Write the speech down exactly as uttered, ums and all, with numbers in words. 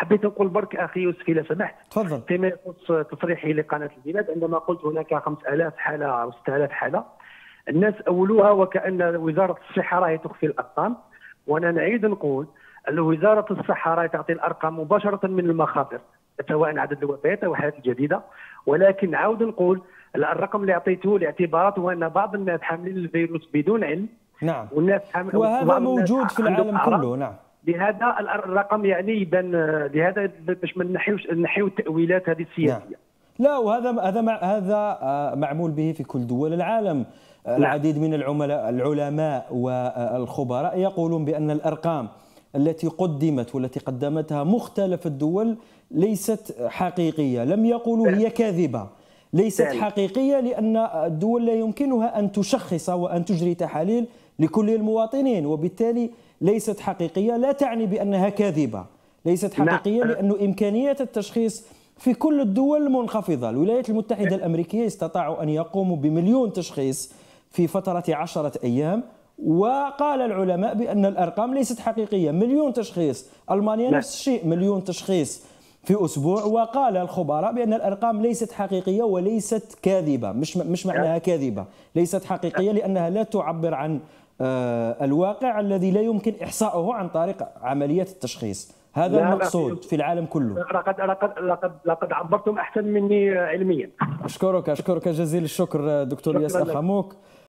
حبيت نقول برك اخي يوسف اذا سمحت، تفضل. فيما يخص تصريحي لقناه البلاد عندما قلت هناك خمسة آلاف حاله او ستة آلاف حاله، الناس اولوها وكان وزاره الصحه راهي تخفي الارقام، وانا نعيد نقول ان وزاره الصحه راهي تعطي الارقام مباشره من المخاطر سواء عدد الوفيات او الحالات الجديده، ولكن عاود نقول الرقم اللي اعطيته لاعتبارات هو ان بعض الناس حاملين الفيروس بدون علم. نعم. والناس حامل وهذا موجود في العالم كله. نعم. لهذا الرقم يعني يبان، لهذا باش ما نحيوش نحيو التاويلات هذه السياسيه. نعم. لا، وهذا هذا هذا معمول به في كل دول العالم. العديد من العملاء العلماء والخبراء يقولون بأن الأرقام التي قدمت والتي قدمتها مختلف الدول ليست حقيقية. لم يقولوا هي كاذبة، ليست حقيقية، لأن الدول لا يمكنها أن تشخص وأن تجري تحاليل لكل المواطنين، وبالتالي ليست حقيقية. لا تعني بأنها كاذبة، ليست حقيقية لأن إمكانية التشخيص في كل الدول منخفضة. الولايات المتحدة الأمريكية استطاعوا أن يقوموا بمليون تشخيص في فترة عشرة أيام، وقال العلماء بأن الأرقام ليست حقيقية. مليون تشخيص. ألمانيا نفس الشيء، مليون تشخيص في أسبوع، وقال الخبراء بأن الأرقام ليست حقيقية وليست كاذبة. مش مش معناها كاذبة، ليست حقيقية لأنها لا تعبر عن الواقع الذي لا يمكن إحصاؤه عن طريق عملية التشخيص. هذا المقصود في العالم كله. لقد لقد لقد لقد عبرتم أحسن مني علميا. أشكرك أشكرك جزيل الشكر دكتور ياسر خاموك.